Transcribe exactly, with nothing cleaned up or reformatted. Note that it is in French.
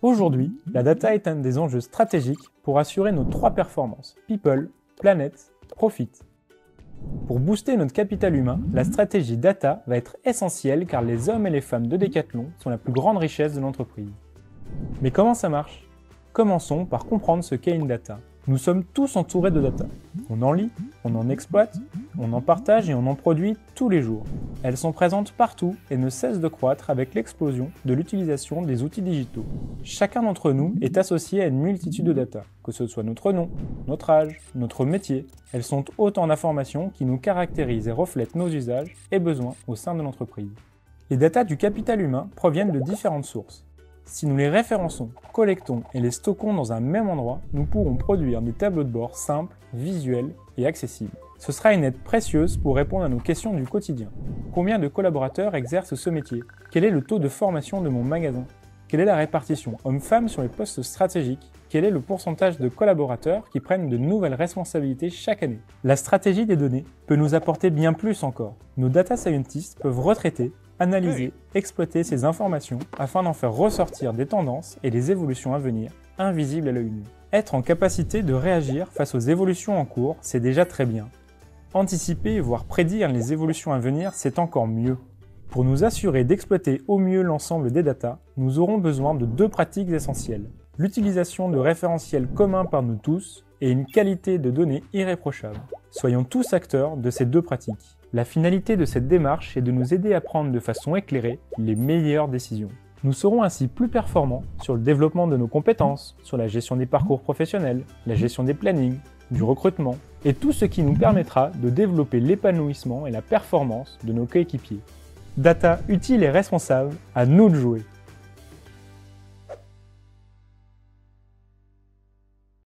Aujourd'hui, la data est un des enjeux stratégiques pour assurer nos trois performances, People, Planet, Profit. Pour booster notre capital humain, la stratégie data va être essentielle car les hommes et les femmes de Decathlon sont la plus grande richesse de l'entreprise. Mais comment ça marche? Commençons par comprendre ce qu'est une data. Nous sommes tous entourés de data. On en lit, on en exploite, on en partage et on en produit tous les jours. Elles sont présentes partout et ne cessent de croître avec l'explosion de l'utilisation des outils digitaux. Chacun d'entre nous est associé à une multitude de data, que ce soit notre nom, notre âge, notre métier. Elles sont autant d'informations qui nous caractérisent et reflètent nos usages et besoins au sein de l'entreprise. Les datas du capital humain proviennent de différentes sources. Si nous les référençons, collectons et les stockons dans un même endroit, nous pourrons produire des tableaux de bord simples, visuels et accessibles. Ce sera une aide précieuse pour répondre à nos questions du quotidien. Combien de collaborateurs exercent ce métier? Quel est le taux de formation de mon magasin? Quelle est la répartition hommes-femmes sur les postes stratégiques? Quel est le pourcentage de collaborateurs qui prennent de nouvelles responsabilités chaque année? La stratégie des données peut nous apporter bien plus encore. Nos data scientists peuvent retraiter, analyser, exploiter ces informations afin d'en faire ressortir des tendances et des évolutions à venir, invisibles à l'œil nu. Être en capacité de réagir face aux évolutions en cours, c'est déjà très bien. Anticiper, voire prédire les évolutions à venir, c'est encore mieux. Pour nous assurer d'exploiter au mieux l'ensemble des datas, nous aurons besoin de deux pratiques essentielles. L'utilisation de référentiels communs par nous tous et une qualité de données irréprochable. Soyons tous acteurs de ces deux pratiques. La finalité de cette démarche est de nous aider à prendre de façon éclairée les meilleures décisions. Nous serons ainsi plus performants sur le développement de nos compétences, sur la gestion des parcours professionnels, la gestion des plannings, du recrutement, et tout ce qui nous permettra de développer l'épanouissement et la performance de nos coéquipiers. Data utile et responsable, à nous de jouer.